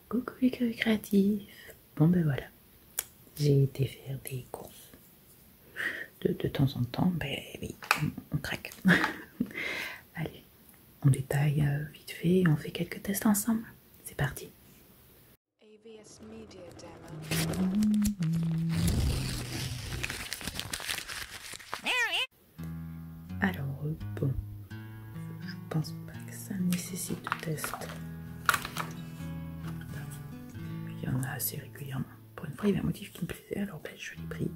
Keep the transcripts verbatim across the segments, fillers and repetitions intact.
Coucou les cœurs créatifs. Bon ben voilà, j'ai été faire des courses. De, de temps en temps, ben oui, on, on craque. Allez, on détaille euh, vite fait et on fait quelques tests ensemble. C'est parti. A V S Media Demo. Alors, euh, bon, je pense pas que ça nécessite de test. Il y en a assez régulièrement. Pour une fois, il y avait un motif qui me plaisait, alors ben, je l'ai pris.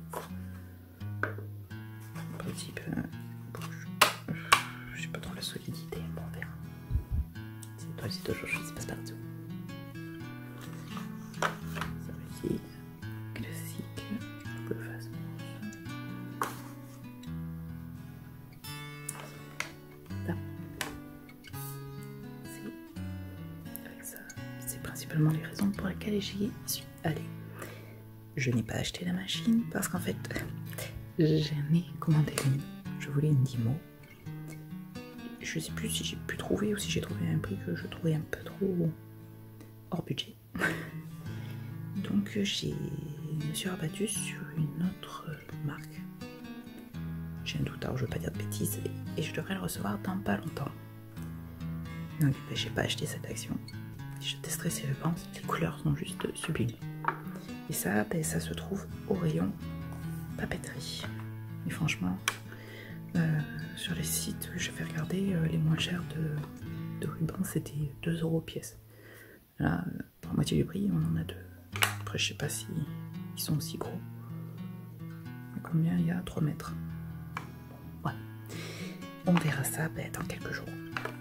En principe, euh, bon, je, je sais pas trop la solidité, bon, on verra. C'est toi, c'est toujours chose, c'est passe partout. Ça aussi, classique, je le fasse. Là. C'est avec ça. C'est principalement les raisons pour lesquelles j'y suis allée. Je n'ai pas acheté la machine parce qu'en fait, j'en ai commandé une. Je voulais une Dymo. Je sais plus si j'ai pu trouver ou si j'ai trouvé un prix que je trouvais un peu trop hors budget. Donc j'ai me suis rabattue sur une autre marque. J'ai un doute, alors je veux pas dire de bêtises, et, et je devrais le recevoir dans pas longtemps. Donc ben, j'ai pas acheté cette action. J'étais stressée, je pense. Les couleurs sont juste sublimes. Et ça, ben, ça se trouve au rayon papeterie. Et franchement, euh, sur les sites que j'avais regardé, euh, les moins chers de, de ruban, c'était deux euros pièce. Là, pour la moitié du prix, on en a deux. Après, je sais pas si ils sont aussi gros. Mais combien il y a? trois mètres. Bon, ouais. On verra ça ben, dans quelques jours.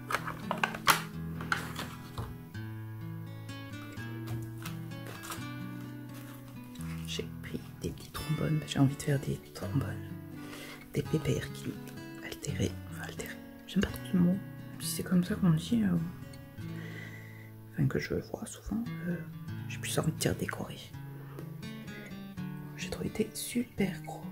J'ai pris des petits trombones, j'ai envie de faire des trombones, des pépères qui altérés, enfin altérés, j'aime pas trop ce mot, si c'est comme ça qu'on dit, euh, enfin que je vois souvent, euh, j'ai plus envie de dire décorer. J'ai trouvé des super gros.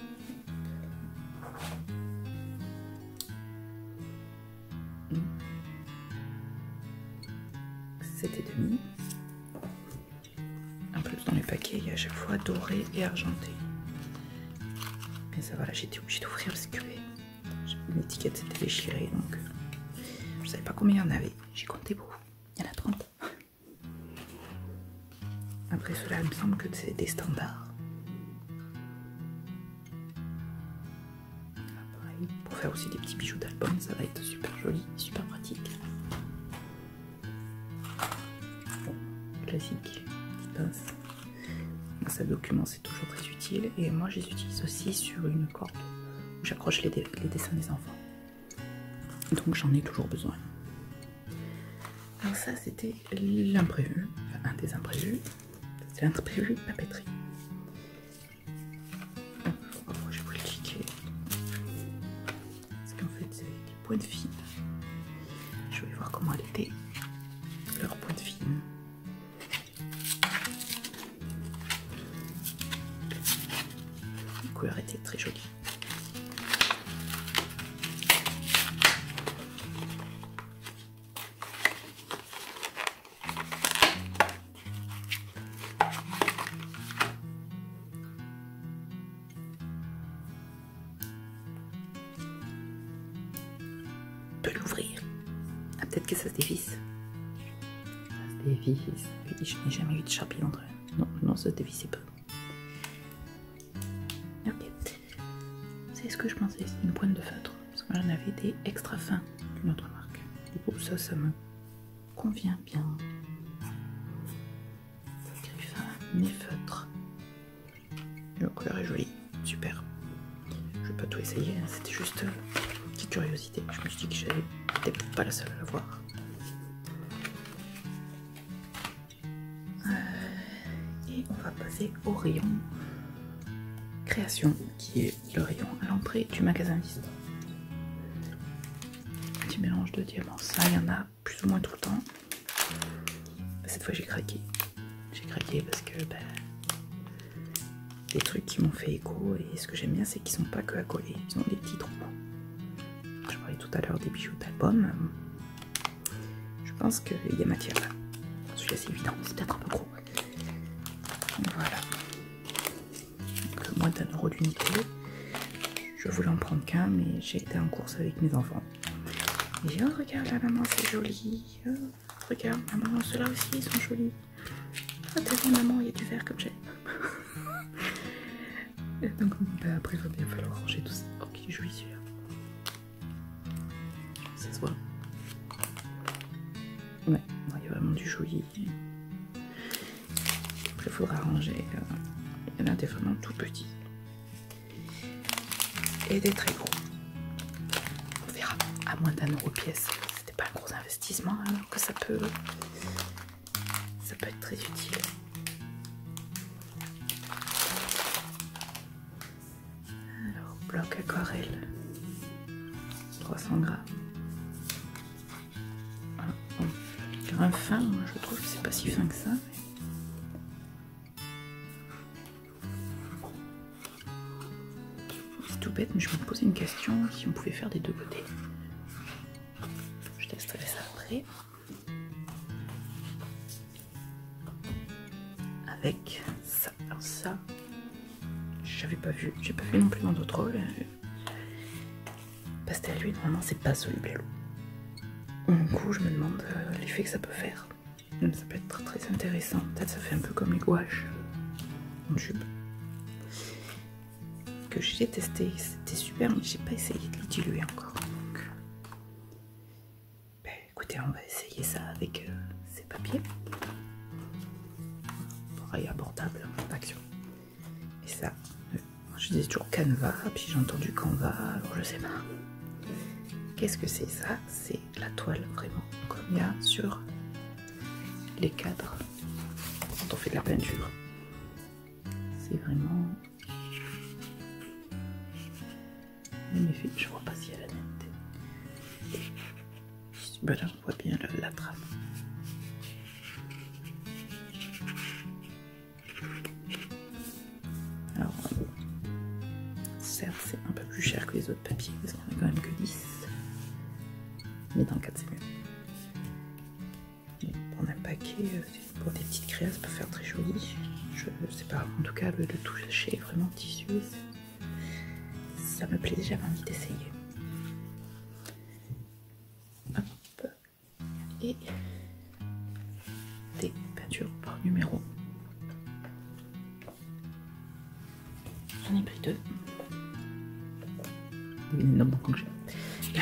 C'était demi. En plus dans les paquets il y a à chaque fois doré et argenté. Mais ça va, là j'étais obligée d'ouvrir parce que l'étiquette s'était déchirée, donc euh, je savais pas combien il y en avait. J'ai compté beaucoup, il y en a trente. Après cela, il me semble que c'est des standards. Là, pareil, pour faire aussi des petits bijoux d'album, ça va être super joli, super pratique. Bon, classique, petite pince. Dans ce document, c'est toujours très utile. Et moi, je les utilise aussi sur une corde où j'accroche les, les dessins des enfants. Donc, j'en ai toujours besoin. Alors ça, c'était l'imprévu. Enfin, un des imprévus. C'est l'imprévu papeterie. Pourquoi j'ai voulu cliquer? Parce qu'en fait, c'est des pointes fines. Je vais voir comment elle était. Leur pointe fine. La couleur était très jolie. On peut l'ouvrir. Ah, peut-être que ça se dévisse. Ça se dévisse. Oui, je n'ai jamais eu de charpie entre eux. Non, non, ça se dévissait pas. Ok. C'est ce que je pensais, c'est une pointe de feutre. Parce que moi j'en avais des extra fins d'une autre marque. Du coup, ça, ça me convient bien. Gris fin, mais feutre. La couleur est jolie, super. Je vais pas tout essayer, hein. C'était juste euh, une petite curiosité. Je me suis dit que j'allais peut-être pas la seule à l'avoir. Euh, et on va passer au rayon création, qui est le rayon à l'entrée du magasin Liste. Petit mélange de diamants, ça il y en a plus ou moins tout le temps. Cette fois j'ai craqué. J'ai craqué parce que ben, des trucs qui m'ont fait écho, et ce que j'aime bien c'est qu'ils sont pas que à coller, ils ont des petits trous. Je parlais tout à l'heure des bijoux d'album. Je pense qu'il y a matière là. celui-là c'est évident, c'est peut-être un peu gros. Voilà. Donc, moins d'un euro l'unité. Je voulais en prendre qu'un, mais j'ai été en course avec mes enfants. Et j'ai dit, oh, regarde la maman, c'est joli. Oh, regarde, maman, ceux-là aussi, ils sont jolis. Oh, t'as vu, maman, il y a du vert comme j'ai. Et donc, bah, après, il va bien falloir ranger tout ça. Oh, qu'il est joli celui-là. Ça se voit. Ouais, il y a vraiment du joli. Il faudra ranger. Euh, il y en a des vraiment tout petits. Et des très gros. On verra. À moins d'un euro pièce. C'était pas un gros investissement, alors que ça peut. Ça peut être très utile. Alors, bloc aquarelle. trois cents grammes. Voilà. Bon. Un fin, moi, je trouve que c'est pas si fin que ça. Mais... tout bête, mais je me posais une question si on pouvait faire des deux côtés. Je testerai ça après. Avec ça. Alors ça, j'avais pas vu. J'ai pas vu non plus dans d'autres rôles. Pastel à l'huile, normalement c'est pas soluble à l'eau. Du coup, je me demande euh, l'effet que ça peut faire. Ça peut être très intéressant. Peut-être ça fait un peu comme les gouaches en tube. Que j'ai testé, c'était super, mais j'ai pas essayé de le diluer encore. Donc, ben, écoutez, on va essayer ça avec euh, ces papiers. Pareil, abordable, action. Et ça, euh, je disais toujours Canva, puis j'ai entendu Canva, alors je sais pas. Qu'est-ce que c'est ça? C'est la toile, vraiment, comme il y a sur les cadres quand on fait de la peinture. C'est vraiment... Même effet, je vois pas si elle a la netteté. Ben là, on voit bien la, la trame. Alors, certes, c'est un peu plus cher que les autres papiers, parce qu'il n'y en a quand même que dix. Mais dans le cadre, c'est mieux. Et prendre un paquet, pour des petites créas, ça peut faire très joli. Je sais pas, en tout cas, le, le toucher est vraiment tissu. Ça me plaît, j'avais envie d'essayer. Hop. Et des peintures par numéro. J'en ai pris deux. Une énorme dans le j'ai.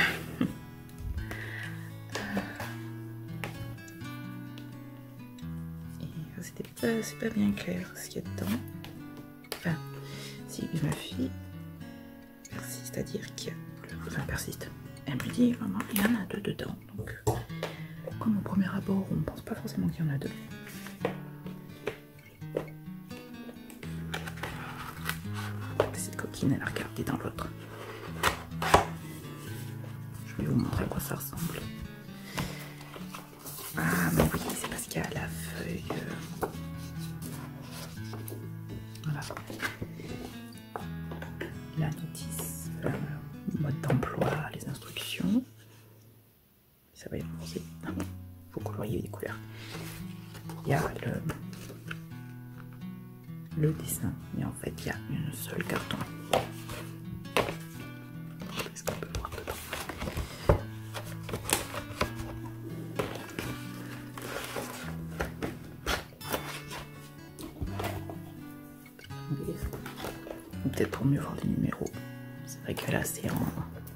Et c'était pas, c'est pas bien clair ce qu'il y a dedans. Enfin, si je me fie. C'est-à-dire qu'il y a... Enfin, persiste. Elle me dit vraiment, il y en a deux dedans. Donc, comme au premier abord, on ne pense pas forcément qu'il y en a deux. Cette coquine, elle a regardé dans l'autre. Je vais vous montrer à quoi ça ressemble. Ah, mais oui, c'est parce qu'il y a la feuille. Euh... Voilà. La notice. Euh, mode d'emploi, les instructions. Ça va y renforcer. Il faut colorier des couleurs. Il y a le, le dessin, mais en fait il y a une seule carton. Est-ce qu'on peut voir dedans? Peut-être pour mieux voir les numéros. C'est vrai que là c'est en,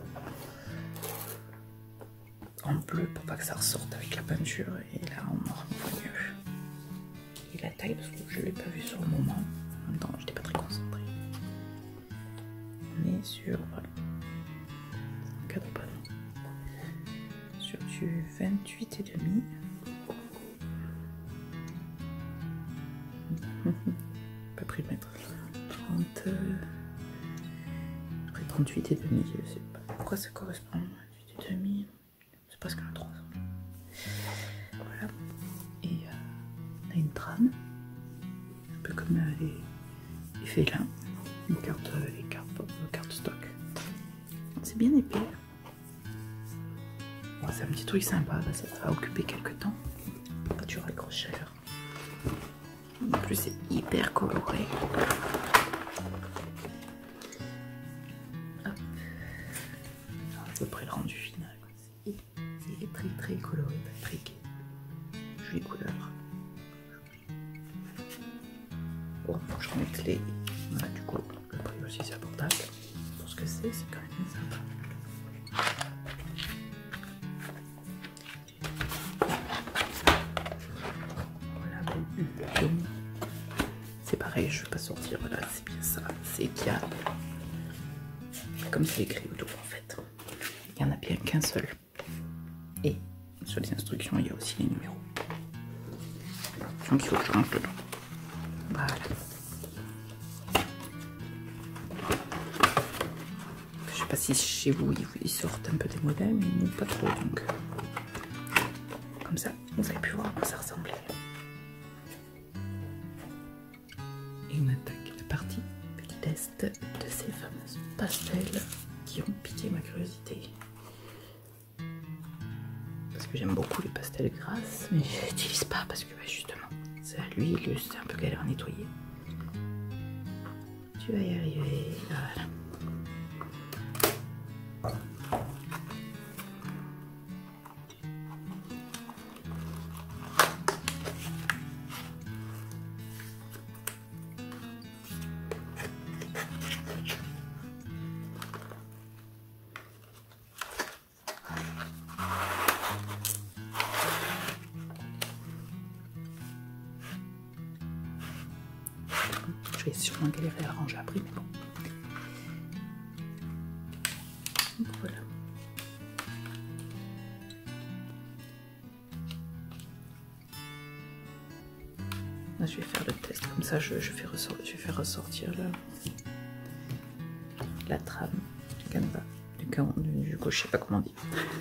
en bleu pour pas que ça ressorte avec la peinture, et là on en voit mieux. Et la taille, parce que je l'ai pas vu sur le moment, en même temps j'étais pas très concentrée. On est sur, voilà, un cadre pas non, sur du vingt-huit et demi. Pas pris le mètre. trente, après trente-huit et demi, je sais pas pourquoi ça correspond. vingt-huit et demi, c'est presque un trois. Voilà. Et euh, on a une trame, un peu comme euh, les, les félins, une carte, euh, les cartes, euh, carte stock. C'est bien épais. Bon, c'est un petit truc sympa, là, ça va occuper quelques temps. Pas dur à croire. chaleur. En plus, c'est hyper coloré. Hop. À peu près le rendu final. C'est très très coloré, très gai. Jolie couleur. Bon, je remets les. Voilà, du coup, le prix aussi c'est abordable. Pour ce que c'est, c'est quand même sympa. C'est pareil, je ne vais pas sortir, voilà, c'est bien ça, c'est qu'il y a, comme c'est écrit autour en fait, il n'y en a bien qu'un seul. Et sur les instructions, il y a aussi les numéros. Donc il faut que je range dedans. Voilà. Je sais pas si chez vous, ils sortent un peu des modèles, mais nous pas trop, donc comme ça, vous avez pu voir à quoi ça ressemblait. Et on attaque la partie petit test de ces fameuses pastels qui ont piqué ma curiosité. Parce que j'aime beaucoup les pastels grasses, mais je les utilise pas parce que bah, justement, c'est à l'huile, c'est un peu galère à nettoyer. Tu vas y arriver, voilà. Je vais sûrement galérer à ranger après, mais bon. Donc voilà. Là, je vais faire le test, comme ça je, je, fais, ressort, je vais faire ressortir la, la trame du canevas, du, du, du gauche, je sais pas comment on dit.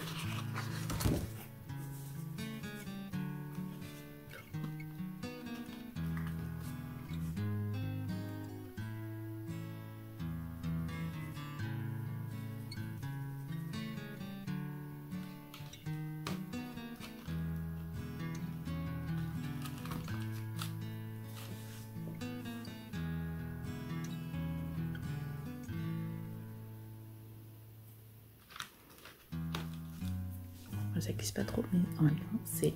Ça glisse pas trop, mais en même temps, c'est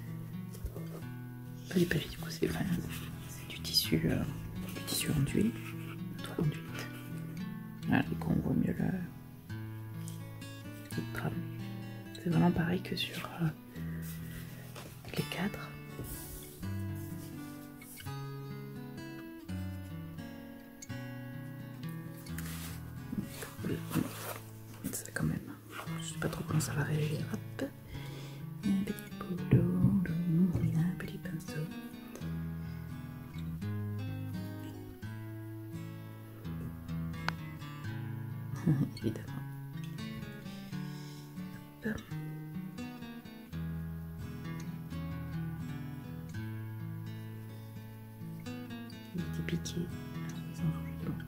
poli poli, du coup, c'est enfin, du tissu, euh, du tissu enduit, toile enduite. Voilà, du coup, on voit mieux la petite trame. C'est vraiment pareil que sur euh, les cadres. Ça quand même. Je sais pas trop comment ça va réagir. Hop. Un petit boulot, un petit pinceau. Évidemment. Hop. Il était piqué. Ils en font justement.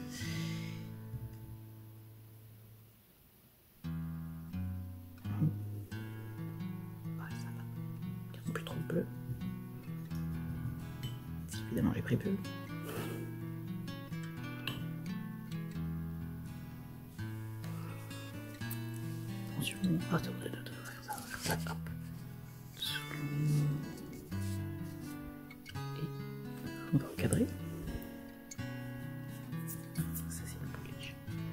Plus trop bleu. Si évidemment j'ai pris bleu. Attention, attends, ça, ça, hop. Et on va recadrer. Ça c'est une pouliche.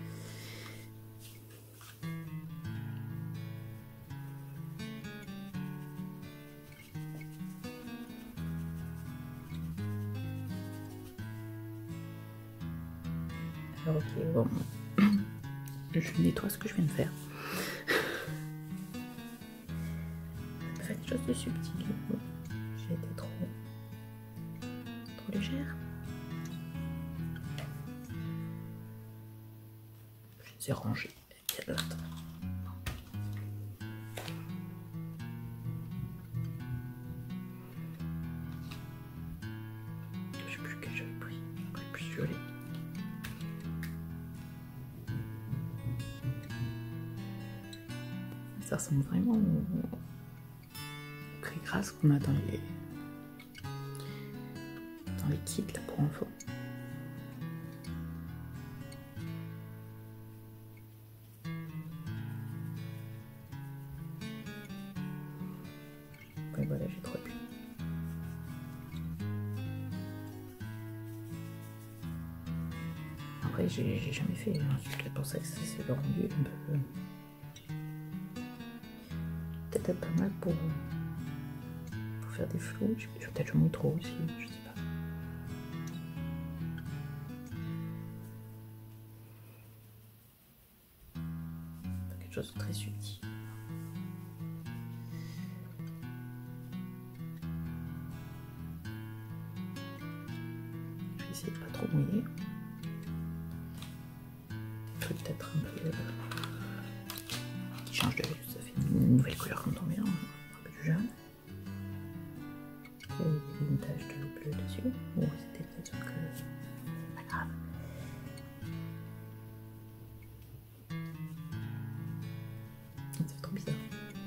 Alors, ok, bon. Je nettoie ce que je viens de faire. Ça fait quelque chose de subtil. J'ai été trop, trop légère. Je les ai rangés. Il y a de l'autre. Je sais plus quel j'avais pris. J'ai pris plus violet. Ça ressemble vraiment au, au craie grasse qu'on a dans les, en liquide là pour info. Et voilà, j'ai trop bu. Après, j'ai jamais fait, hein. C'est peut-être pour ça que c'est le rendu un peu. Peut-être pas mal pour, pour faire des flots. Peut-être je mouille trop aussi, je sais pas. Quelque chose de très subtil. Je vais essayer de pas trop mouiller. Peut-être un peu. Euh, qui change de. Ça fait une nouvelle couleur quand on mélange. Un peu du jaune. Il y a une tache de bleu dessus. Ou c'était peut-être que. Pas grave. C'est trop bizarre.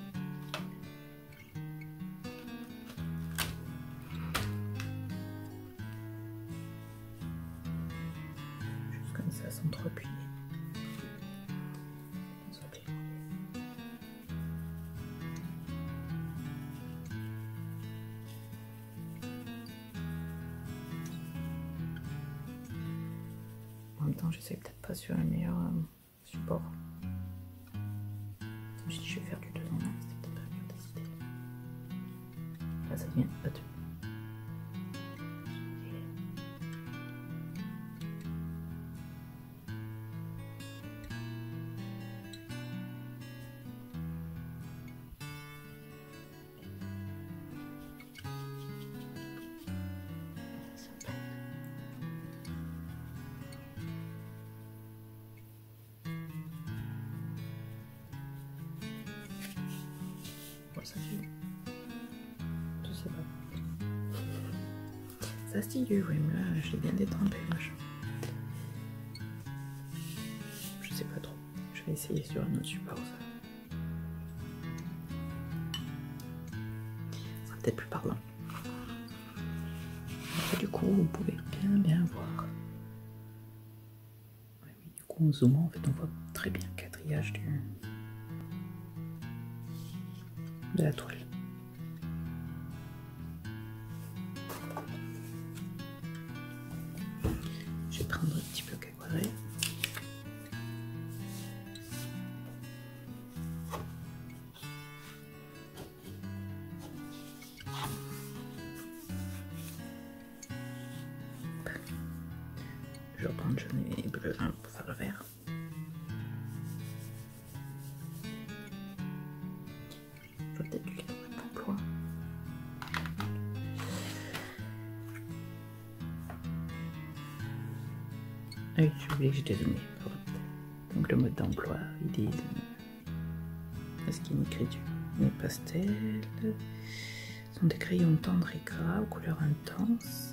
Juste comme ça, sans trop appuyer. En même temps, j'essaie peut-être pas sur le meilleur euh, support. Je me suis dit, je vais faire du deux en un, c'était peut-être pas la meilleure des idées. Là, ça devient pas deux. Ça je sais pas. Ça se dilue, oui, mais là, je l'ai bien détrempé, machin. Je sais pas trop. Je vais essayer sur un autre support, ça. Ça sera peut-être plus parlant. Et du coup, vous pouvez bien, bien voir. Ouais, oui, du coup, en zoomant, en fait, on voit très bien le quadrillage du... de la toile. Je vais prendre un petit peu aquarelle. Je vais reprendre jaune et bleu hein, pour faire le vert. Je vais peut-être lui faire un emploi. Ah oui, j'ai oublié que j'étais zoomé. Donc le mode d'emploi, il est... Est-ce qu'il y a une écriture? Les pastels sont des crayons tendres et gras aux couleurs intenses.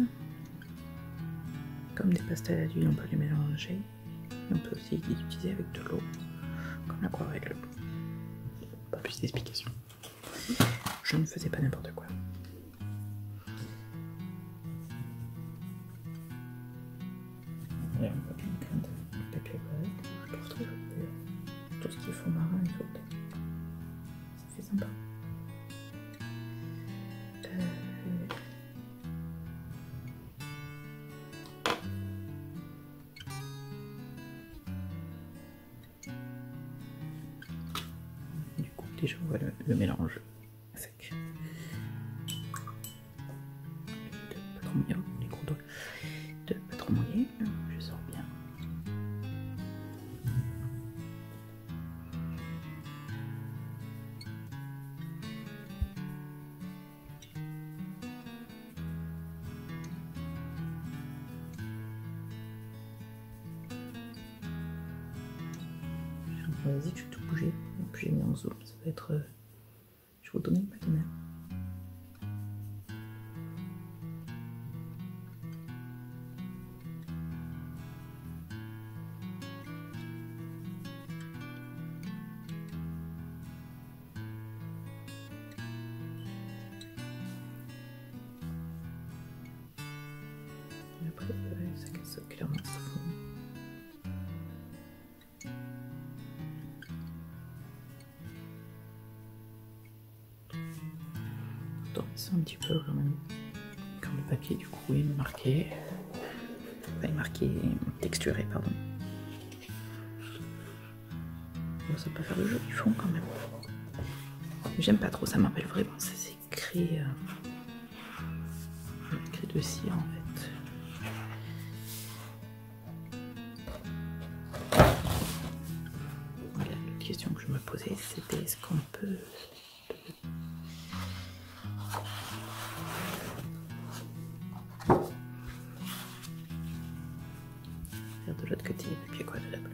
Comme des pastels à l'huile, on peut les mélanger. Et on peut aussi les utiliser avec de l'eau, comme l'aquarelle. Pas plus d'explications. Je ne faisais pas n'importe quoi. Et on voit une crème de papier aquarelle. Je trouve très joli. Tout ce qui est fond marin et tout. Ça fait sympa. Euh... Du coup, déjà on voit le, le mélange sec. De pas trop mouillé, les gros doigts. De pas trop mouillé, je sors bien. Vas-y, je vais tout bouger. Et puis j'ai mis en zoom. Ça va être. Euh, je vais vous donner une patinette. après, ouais, ça casse clairement ça fond. Attends, c'est un petit peu quand même. Quand le papier du coup est marqué. Enfin, est marqué, texturé, pardon. Bon, ça peut faire le joli fond quand même. J'aime pas trop, ça m'appelle vraiment ces écrits. Euh, écrits de cire en fait. Voilà, la question que je me posais c'était est-ce qu'on peut. Faire de l'autre côté, et puis quoi de la bleue.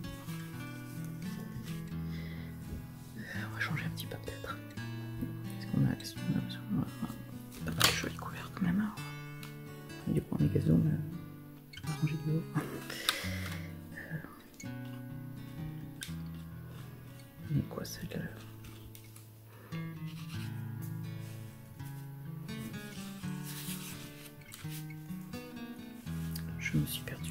On va changer un petit peu peut-être. Qu'est-ce qu'on a, qu'est-ce qu'on a, qu'est-ce qu'on a. Pas mal de jolies couverts quand même. Hein. Du coup, on est gazon, on va ranger du haut. Euh... Mais quoi celle-là? Je me suis perdue.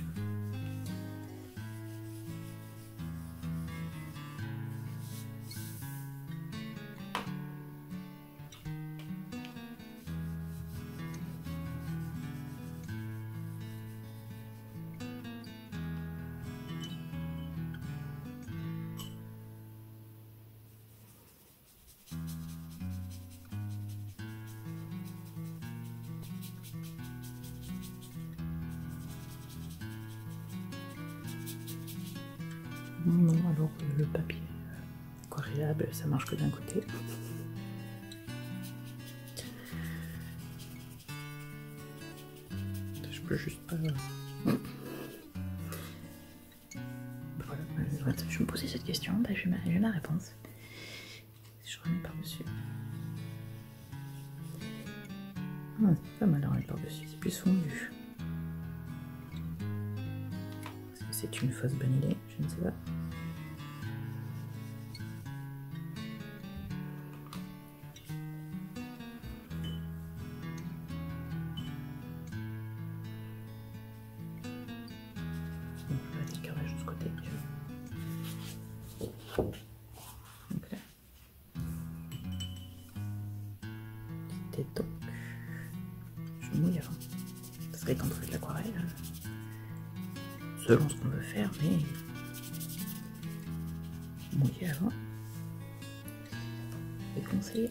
Non, non, alors le papier aquarellable, ça marche que d'un côté. Je peux juste pas. Voilà, je me posais cette question, bah, j'ai ma, ma réponse. Je remets par-dessus. Ah, c'est pas mal à remettre par-dessus, c'est plus fondu. Est-ce que c'est une fausse bonne idée? Je ne sais pas. Donc, je vais aller carré jusqu'au côté. Donc là. C'était donc. Je mouille avant. Ça serait quand on fait de l'aquarelle. Selon ce qu'on veut faire, mais mouiller avant. Et conseiller.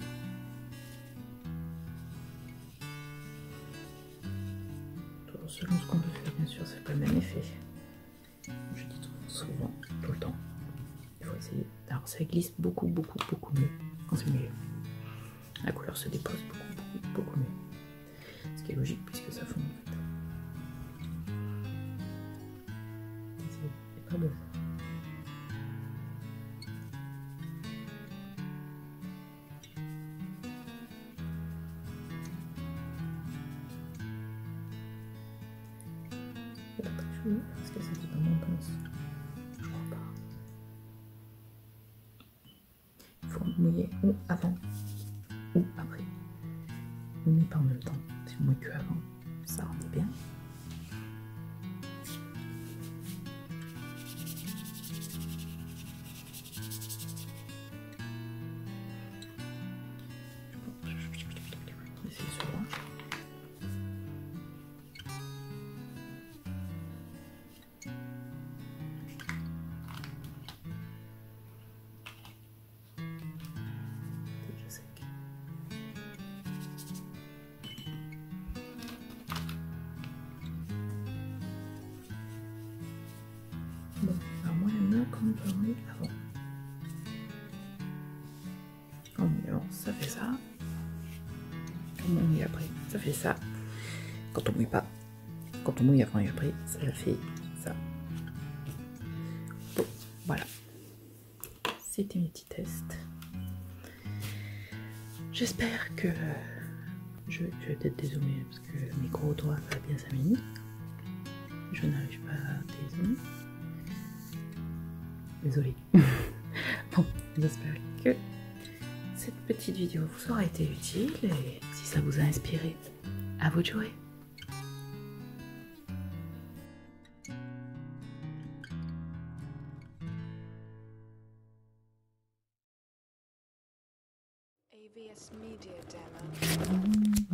Selon ce qu'on veut faire, bien sûr, c'est pas le même effet. Je dis souvent, tout le temps. Il faut essayer. Alors ça glisse beaucoup, beaucoup, beaucoup mieux quand c'est mouillé. La couleur se dépose beaucoup, beaucoup, beaucoup mieux. Ce qui est logique puisque ça fond en fait. C'est pas beau. Est-ce que c'était dans mon pince? Je crois pas. Il faut mouiller ou avant ou après. Mais pas en même temps. Si on mouille que avant, ça rendait bien. Essayer ce droit. Bon, alors moi j'aime bien quand on peut mouiller avant. Quand on mouille avant, ça fait ça. Quand on mouille après, ça fait ça. Quand on mouille pas, quand on mouille avant et après, ça fait ça. Bon, voilà. C'était mes petits tests. J'espère que je, je vais peut-être dézoomer parce que mes gros doigts va bien cinq minutes. Je n'arrive pas à dézoomer. Désolée. Bon, j'espère que cette petite vidéo vous aura été utile et si ça vous a inspiré, à vous de jouer. A V S Media Demo.